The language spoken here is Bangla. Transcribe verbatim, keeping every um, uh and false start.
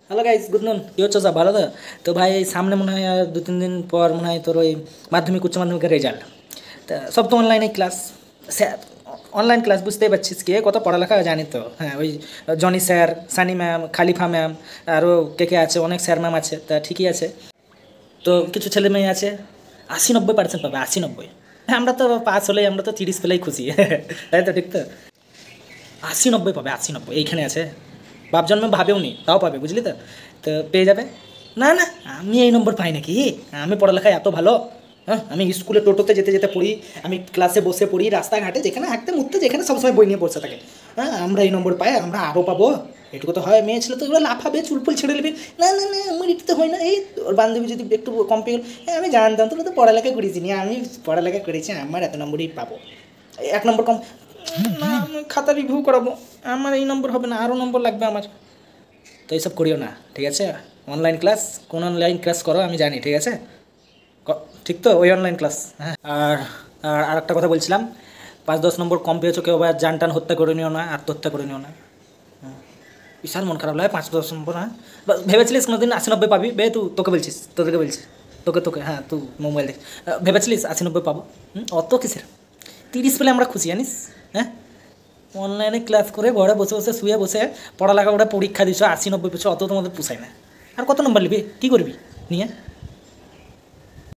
হ্যালো গাইস, গুড নুন। কী হচ্ছে সব ভালো তো? তো ভাই সামনে মনে হয় আর দু তিন দিন পর মনে হয় তোর ওই মাধ্যমিক উচ্চ মাধ্যমিকের রেজাল্ট। তা সব তো অনলাইনে ক্লাস, স্যার অনলাইন ক্লাস বুঝতেই পারছিস, কে কত পড়ালেখা জানি তো। হ্যাঁ, ওই Johnny sir, Sunny ma'am, Khalifa ma'am, আরও কে কে আছে, অনেক স্যার ম্যাম আছে, তা ঠিকই আছে। তো কিছু ছেলে মেয়ে আছে আশি নব্বই পার্সেন্ট পাবে, আশি নব্বই। হ্যাঁ, আমরা তো পাস হলেই, আমরা তো তিরিশ পেলেই খুশি। তাই তো, ঠিক তো? আশি নব্বই পাবে, আশি নব্বই এইখানে আছে। বাপ জন্মে ভাবেও নি, তাও পাবে, বুঝলি তো? তো পেয়ে যাবে। না না, আমি এই নম্বর পাই নাকি? আমি পড়ালেখায় এত ভালো? হ্যাঁ, আমি স্কুলে টোটোতে যেতে যেতে পড়ি, আমি ক্লাসে বসে পড়ি, রাস্তাঘাটে যেখানে হাঁটতে মুততে যেখানে সবসময় বই নিয়ে বসে থাকে। হ্যাঁ, আমরা এই নম্বর পাই, আমরা আরও পাবো। এটুকু তো হয়, মেয়ে ছিল তো এগুলো লাফাবে, চুলফুল ছেড়ে নেবে। না না না, আমার এটা তো হয় না। এই ওর বান্ধবী যদি একটু কম পেয়ে গেল, হ্যাঁ আমি জানতাম তোরা তো পড়ালেখা করেছি নি, আমি পড়ালেখা করেছি, আমার এত নম্বরই পাবো। এক নম্বর কম না, আমি খাতা রিভিউ করাবো, আমার এই নম্বর হবে না, আরও নম্বর লাগবে আমার। তো এইসব করিও না, ঠিক আছে? অনলাইন ক্লাস, কোন অনলাইন ক্লাস করো আমি জানি, ঠিক আছে? ক- ঠিক তো, ওই অনলাইন ক্লাস। হ্যাঁ, আর আর আর একটা কথা বলছিলাম, পাঁচ দশ নম্বর কম পেয়েছো, কেউ আবার জান টান হত্যা করে নিও না, আত্মহত্যা করে নিও না। হ্যাঁ, বিশাল মন খারাপ লাগে পাঁচ দশ নম্বর। হ্যাঁ, বা- ভেবেছিলিস কোনোদিন আশি নব্বই পাবি? বে তুই, তোকে বলছিস, তোদেরকে বলছিস, তোকে তোকে হ্যাঁ, তুই মোবাইল দেখ। আহ, ভেবেছিলিস আশি নব্বই পাবো? হুম, অত কিসের? তিরিশ পেলে আমরা খুশি, জানিস? হ্যাঁ, অনলাইনে ক্লাস করে ঘরে বসে বসে শুয়ে বসে পড়ালেখা করে পরীক্ষা দিছো, আশি নব্বই পেছো, অত তোমাদের পোষায় না। আর কত নম্বর নিবি, কী করবি নিয়ে?